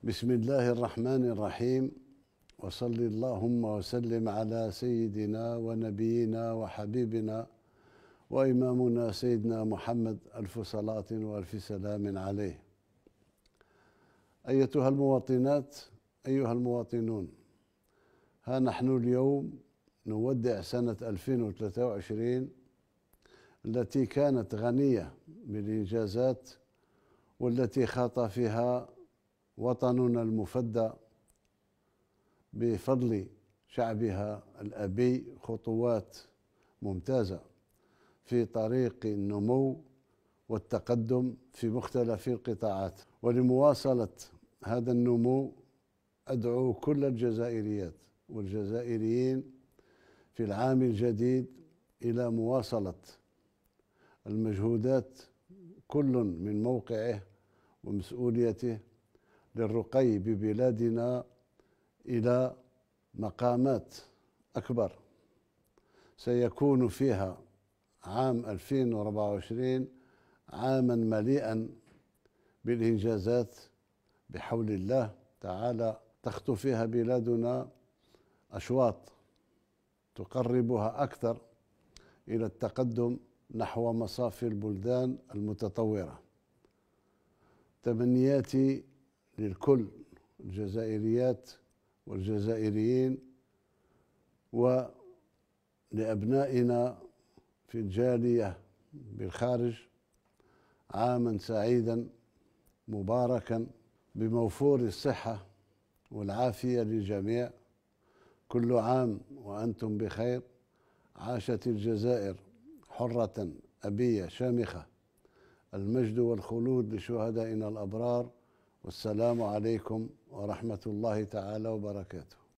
بسم الله الرحمن الرحيم، وصل اللهم وسلم على سيدنا ونبينا وحبيبنا وإمامنا سيدنا محمد، ألف صلاة وألف سلام عليه. أيتها المواطنات، أيها المواطنون، ها نحن اليوم نودع سنة 2023 التي كانت غنية بالإنجازات، والتي خاض فيها وطننا المفدى بفضل شعبها الأبي خطوات ممتازة في طريق النمو والتقدم في مختلف القطاعات. ولمواصلة هذا النمو أدعو كل الجزائريات والجزائريين في العام الجديد إلى مواصلة المجهودات، كل من موقعه ومسؤوليته، للرقي ببلادنا إلى مقامات أكبر. سيكون فيها عام 2024 عاما مليئا بالإنجازات بحول الله تعالى. تخطو فيها بلادنا أشواط تقربها أكثر إلى التقدم نحو مصاف البلدان المتطورة. تمنياتي للكل، الجزائريات والجزائريين، ولأبنائنا في الجالية بالخارج، عاما سعيدا مباركا بموفور الصحة والعافية للجميع. كل عام وأنتم بخير. عاشت الجزائر حرة أبية شامخة. المجد والخلود لشهدائنا الأبرار، والسلام عليكم ورحمة الله تعالى وبركاته.